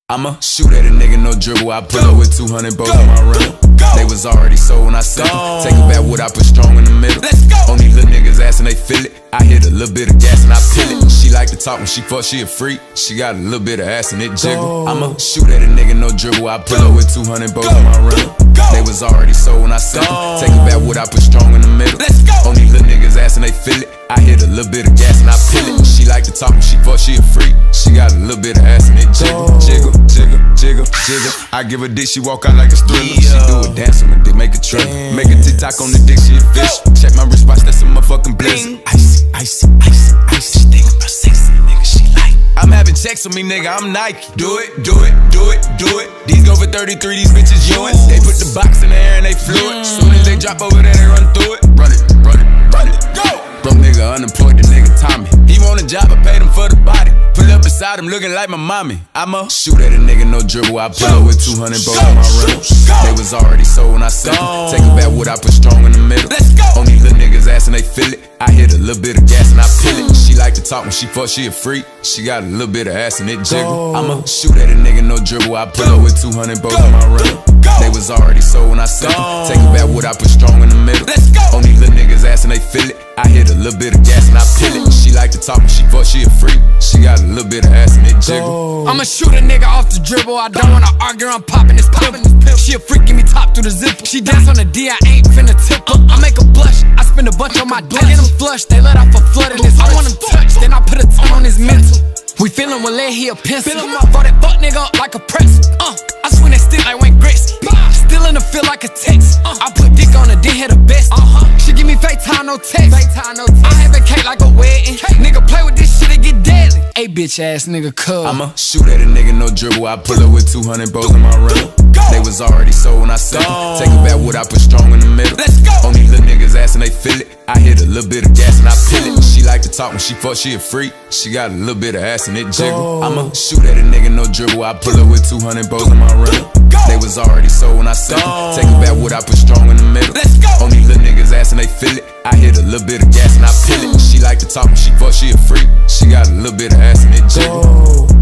I'ma shoot at a nigga, no dribble. I pull up with 200 bows on my rental. They was already sold when I sent them. Take a backwood, I put strong in the middle. Only little niggas assin', they feel it. I hit a little bit of gas and I peel it. She like to talk when she fuck, she a freak. She got a little bit of ass and it jiggle. I'ma shoot at a nigga, no dribble. I pull up with 200 bows on my rental. They was already sold when I sent them. Take a backwood, I put strong in the middle. Only little niggas assin', they feel it. I hit a little bit of gas and I peel it. She like to talk when she fuck, she a freak. She got a little bit of ass and it jiggle. Jiggle, jiggle, jiggle, jiggle. I give her dick, she walk out like a thriller. She do a dance on the dick, make a trailer. Make a TikTok on the dick, she a fish. Check my wristwatch, that's a motherfucking blizzard. Icy, icy, icy, icy. She think about sexy, nigga, she like. I'm having checks on me, nigga, I'm Nike. Do it, do it, do it, do it. These go for 33, these bitches yoins. They put the box in the air and they flew it. Soon as they drop over there, they run through it. Run it, run it, run it, go! Broke nigga unemployed, the nigga Tommy. He want a job, I paid him for the body. Pull up beside him looking like my mommy. I'ma shoot at a nigga, no dribble. I pull up with 200 bows on my rental. They was already sold when I sent them. Take a backwood, I put strong in the middle. Only little niggas assin', they feel it. I hit a little bit of gas and I peel it. She like to talk when she fuck, she a freak. She got a little bit of ass and it jiggle. I'ma shoot at a nigga, no dribble. I pull up with 200 bows on my rental. They was already sold when I sent them. Take a backwood, I put strong in the middle. Only little niggas assin', they feel it. I hit a little bit of gas and I peel it. She like to talk when she fuck, she a freak. She got a little bit of ass and it jiggle. I'ma shoot a nigga off the dribble. I don't wanna argue, I'm popping this pill. She a freak, give me top through the zipper. She dance on the D, I ain't finna tip her. I make her blush, I spend a bunch on my dick. Get him flushed, they let off a flood in his I want him touched, then I put a ton on his mental. We feelin' with lead, he a pencil. Throw that fuck nigga up like a press. I swing that stick like Wayne Gretzky. Still in the field like a text. I put dick on her, then hit her best. She give me FaceTime, no text. I have a cake like a wedding. Nigga play with this shit, it get deadly. Hey bitch ass nigga, cuz I'ma shoot at a nigga, no dribble. I pull up with 200 bows on my rental. They was already sold when I sent them. Take a backwood, I put strong in the middle. Only little niggas assin', they feel it. I hit a little bit of gas and I peel it. She like to talk when she fuck, she a freak. She got a little bit of ass and it jiggle. I'ma shoot at a nigga, no dribble. I pull up with 200 bows on my rental. They was already sold when I sent them. Take a backwood, I put strong in the middle. Only little niggas assin', they feel it. I hit a little bit of gas and I peel it. She like to talk when she fuck, she a freak. She got a little bit of ass and it jiggle.